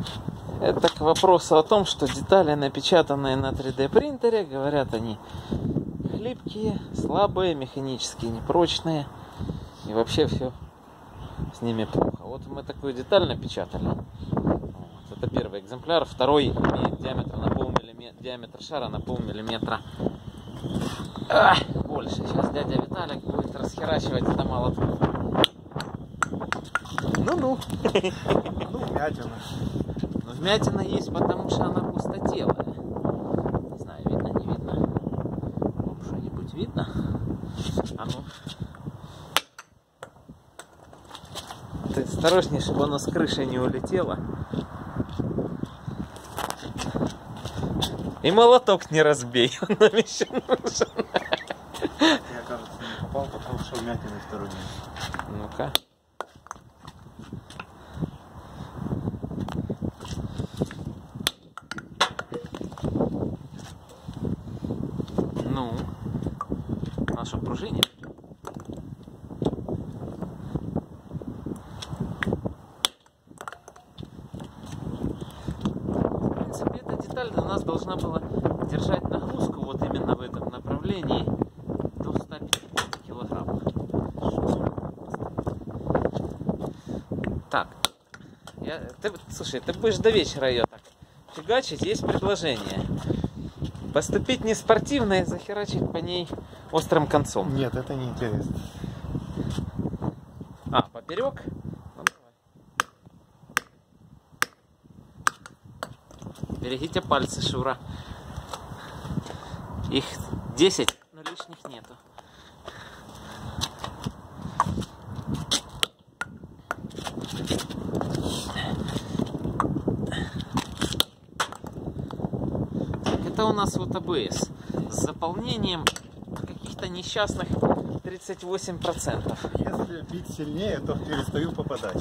Это к вопросу о том, что детали, напечатанные на 3D принтере, говорят, они хлипкие, слабые, механически непрочные. И вообще все с ними плохо. Вот мы такую деталь напечатали. Вот, это первый экземпляр. Второй имеет диаметр на полмиллиметра, диаметр шара на полмиллиметра. Больше. Сейчас дядя Виталик будет расхерачивать это молотком. Ну-ну. Ну, вмятина. Но вмятина есть, потому что она пустотелая. Не знаю, видно, не видно. Вам что-нибудь видно? А ну. Ты осторожнее, чтобы оно с крыши не улетело. И молоток не разбей, он нам еще нужен. Я, кажется, не попал, потому что вмятины второй нет. Ну-ка. Ну, а что, пружинит? В принципе, эта деталь для нас должна была держать нагрузку вот именно в этом направлении до 150 килограмм. Так, слушай, ты будешь до вечера ее так фигачить, есть предложение. Поступить не спортивно и захерачить по ней острым концом. Нет, это не интересно. А, поперек? Ну, давай. Берегите пальцы, Шура. Их 10, но лишних нету. Это у нас вот АБС с заполнением каких-то несчастных 38%. Если бить сильнее, то перестаю попадать.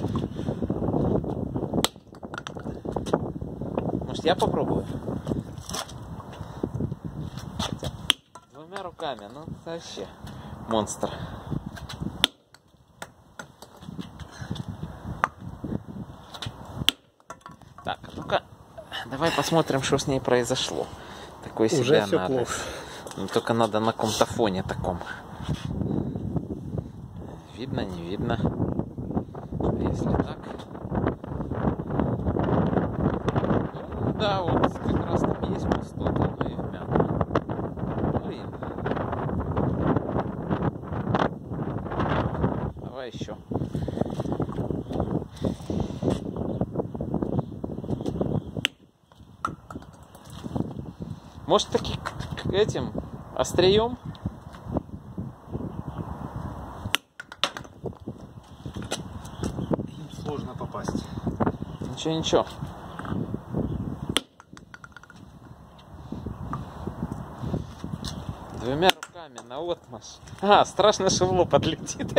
Может, я попробую? Хотя, двумя руками, ну это вообще монстр. Так, ну-ка, давай посмотрим, что с ней произошло. Такой Уже себе все надо. плохо. Ну, только надо на каком-то фоне таком. Видно, не видно. Если так. Ну, да, вот как раз там есть пустота, но и вмятина. Блин. Давай еще. Может, таки к этим острием? Сложно попасть. Ничего, ничего. Двумя руками на отмашь. А, страшно, что в лоб отлетит.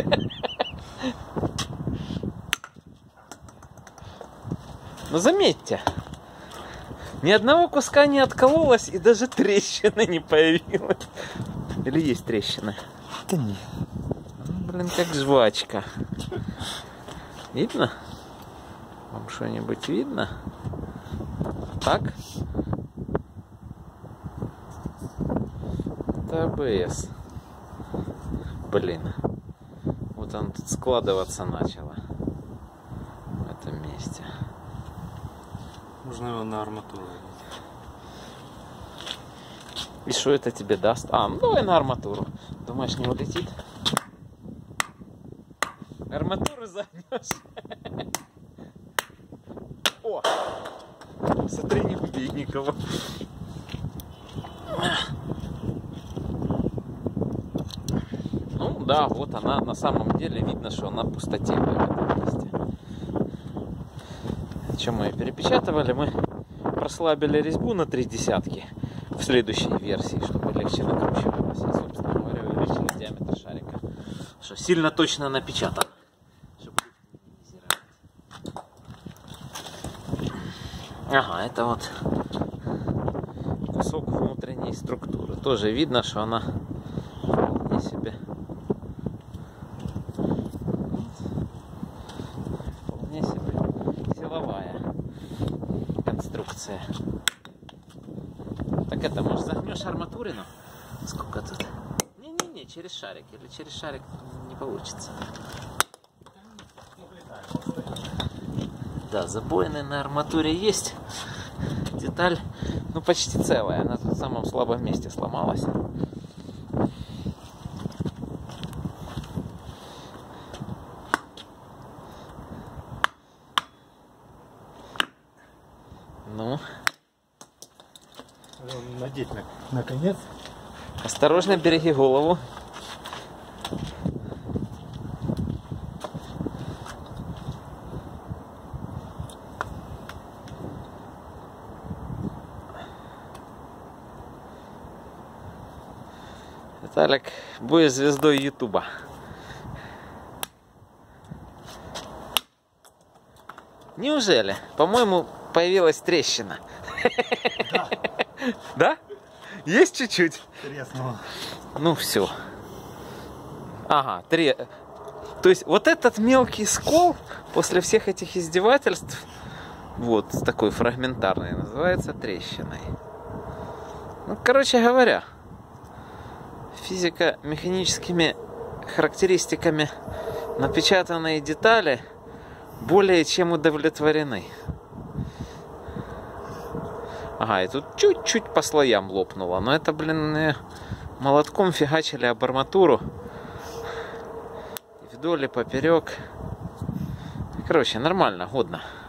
Но заметьте, ни одного куска не откололось и даже трещины не появилась. Или есть трещины? Да нет. Блин, как жвачка. Видно? Вам что-нибудь видно? Так? Это АБС. Блин. Вот он тут складываться начало. В этом месте. Можно его на арматуру. И что это тебе даст? А, ну давай на арматуру. Думаешь, не улетит? Арматуру загнешь. О! Смотри, не убей никого. Ну да, вот она на самом деле видно, что она пустотелая в этом месте. Чем мы ее перепечатывали, мы прослабили резьбу на 0,3 в следующей версии, чтобы легче накручивалось. И, собственно говоря, увеличили диаметр шарика. Что сильно точно напечатано. Ага, это вот кусок внутренней структуры. Тоже видно, что она вполне себе силовая. информация. Так это, может, загнешь арматурину? Сколько тут? Не-не-не, через шарик. Или через шарик не получится. Да, забоины на арматуре есть. Деталь, ну, почти целая. Она тут в самом слабом месте сломалась. Ну. Надеть наконец. Осторожно, береги голову. Виталик, будешь звездой Ютуба. Неужели? По-моему, появилась трещина. Да. Да? Есть чуть-чуть? Треснуло. Ну все. Ага, То есть вот этот мелкий скол после всех этих издевательств, вот такой фрагментарный, называется трещиной. Ну, короче говоря, физико-механическими характеристиками напечатанные детали более чем удовлетворены. Ага, и тут чуть-чуть по слоям лопнуло. Но это, блин, молотком фигачили об арматуру. И вдоль и поперек. Короче, нормально, годно.